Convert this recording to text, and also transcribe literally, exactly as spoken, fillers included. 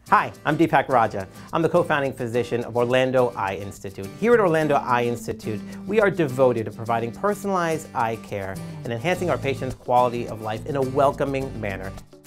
Hi, I'm Deepak Raja. I'm the co-founding physician of Orlando Eye Institute. Here at Orlando Eye Institute, we are devoted to providing personalized eye care and enhancing our patients' quality of life in a welcoming manner.